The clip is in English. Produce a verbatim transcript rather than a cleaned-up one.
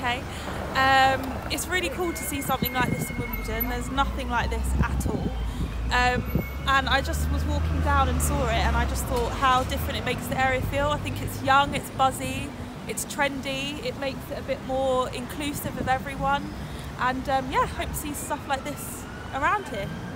okay. Um, it's really cool to see something like this in Wimbledon. There's nothing like this at all. Um, and I just was walking down and saw it, and I just thought how different it makes the area feel. I think it's young, it's buzzy, it's trendy, it makes it a bit more inclusive of everyone. And um, yeah, hope to see stuff like this around here.